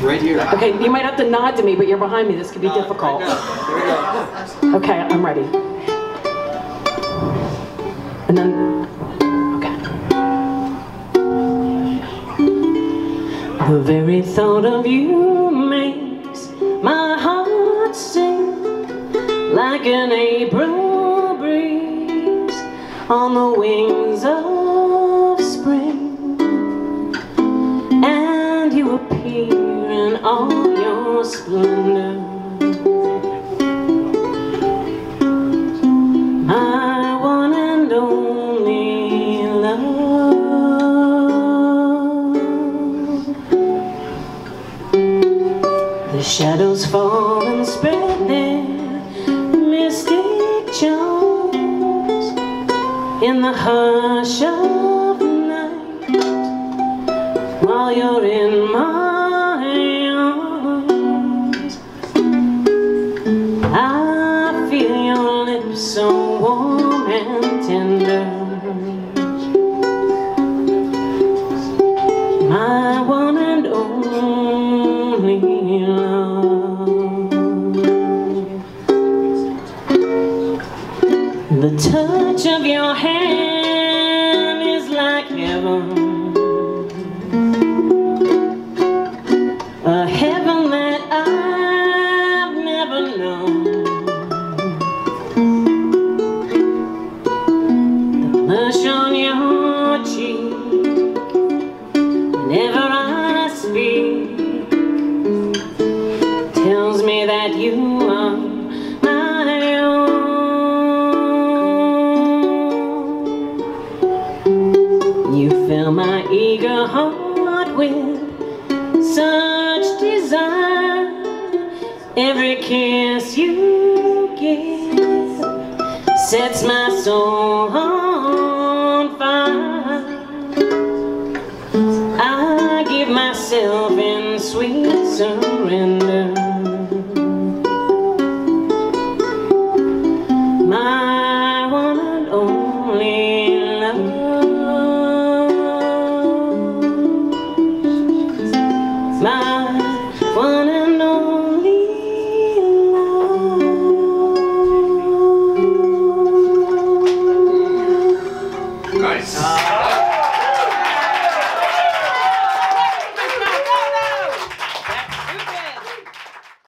Right here. Okay, you might have to nod to me, but you're behind me. This could be difficult. Right now. Here we go. Okay, I'm ready. And then, okay. The very thought of you makes my heart sing like an April breeze on the wings of spring. And you appear in all your splendor, my one and only love. The shadows fall and spread their mystic charms in the hush of night, while you're in my arms. I feel your lips so warm and tender, my one and only love. The touch of your hand is like heaven, a heaven that I've never known. The blush on your cheek whenever I speak tells me that you are my own. You fill my eager heart with such desire. Every kiss you give sets my soul on fire. I give myself in sweet surrender.